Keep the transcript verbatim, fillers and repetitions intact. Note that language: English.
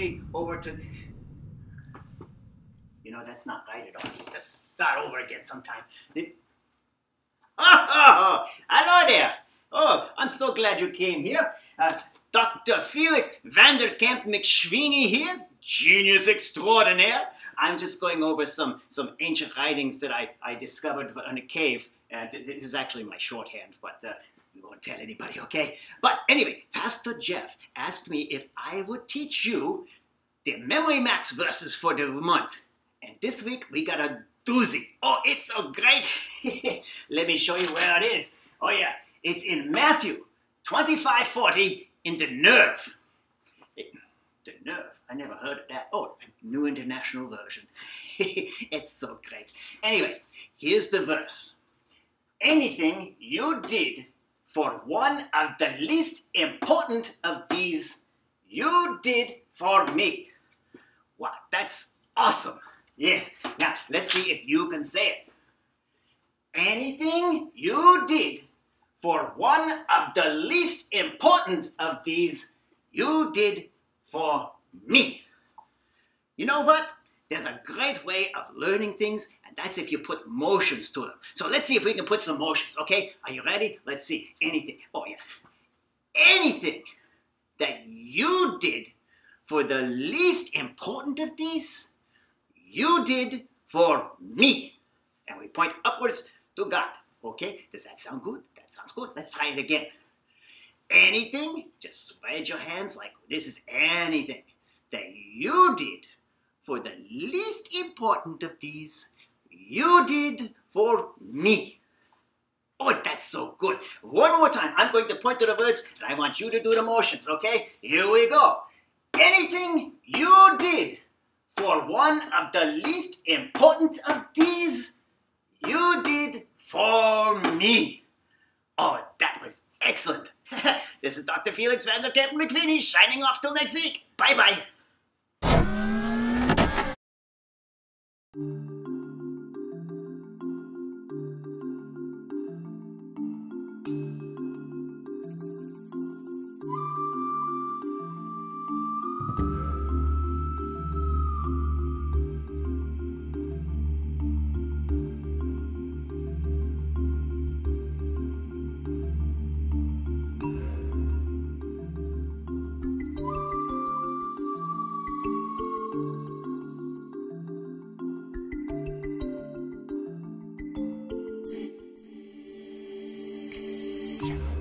me over to... You know, that's not right at all. Just start over again sometime. It... Oh, oh, oh, hello there. Oh, I'm so glad you came here. Uh, Doctor Felix Vanderkamp McSweeney here, genius extraordinaire. I'm just going over some, some ancient writings that I, I discovered in a cave. Uh, this is actually my shorthand, but uh, we won't tell anybody, okay? But anyway, Pastor Jeff asked me if I would teach you the Memory Max verses for the month. And this week, we got a doozy. Oh, it's so great. Let me show you where it is. Oh, yeah, it's in Matthew twenty-five forty in the Nerve. It, the Nerve, I never heard of that. Oh, New International Version. It's so great. Anyway, here's the verse. Anything you did for one of the least important of these, you did for me. Wow, that's awesome. Yes. Now, let's see if you can say it. Anything you did for one of the least important of these, you did for me. You know what? There's a great way of learning things, and that's if you put motions to them. So let's see if we can put some motions, okay? Are you ready? Let's see. Anything. Oh, yeah. Anything that you did for the least important of these, you did for me. And we point upwards to God, okay? Does that sound good? That sounds good. Let's try it again. Anything, just spread your hands like this is anything that you did for the least important of these, you did for me. Oh, that's so good. One more time. I'm going to point to the words, and I want you to do the motions, okay? Here we go. Anything you did for one of the least important of these, you did for me. Oh, that was excellent. This is Doctor Felix Vanderkamp McSweeney signing off till next week. Bye-bye. Yeah.